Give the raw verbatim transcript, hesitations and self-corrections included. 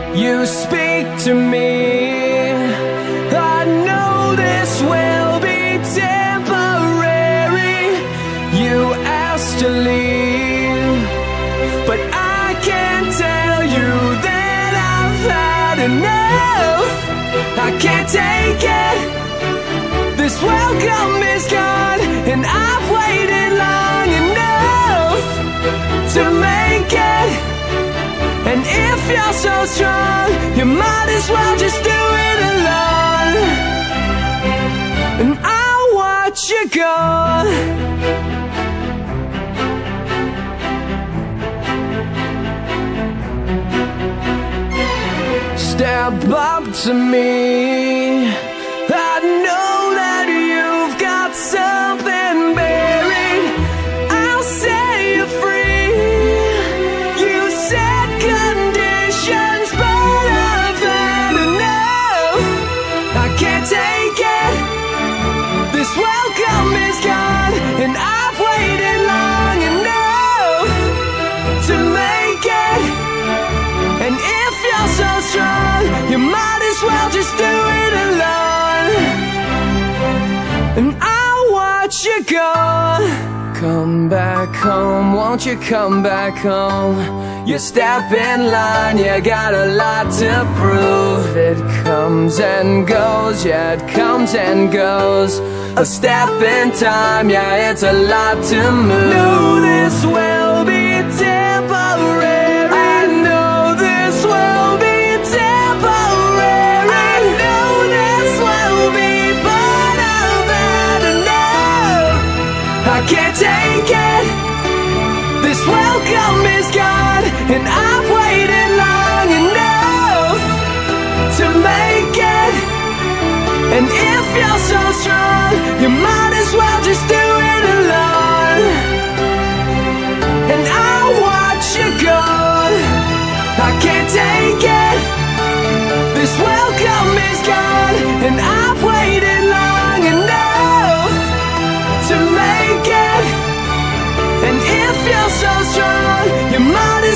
You speak to me. I know this will be temporary. You asked to leave, but I can't tell you that I've had enough. I can't take it. This welcome is gone, and I've waited long enough to make it. And if you're so strong, you might as well just do it alone. And I'll watch you go. Step up to me. I know that you've got something buried. I'll set you free. You set conditions, but I've had enough. I can't take it. This welcome is gone, and I've waited long enough to make it. And if you're so strong, you might as well just do it alone. And I'll watch you go. Come back home, won't you come back home? You step in line, you got a lot to prove. It comes and goes, yeah, it comes and goes. A step in time, yeah, it's a lot to move. No, this will be temporary. I know this will be temporary. I know this will be, but I've had enough. I can't take it. This welcome is gone, and I've waited long enough to make it. And if you're so strong, you might as well just do it alone. And I'll watch you go. I can't take it. This welcome is gone, and I've waited long enough to make it. And if you're so strong, you might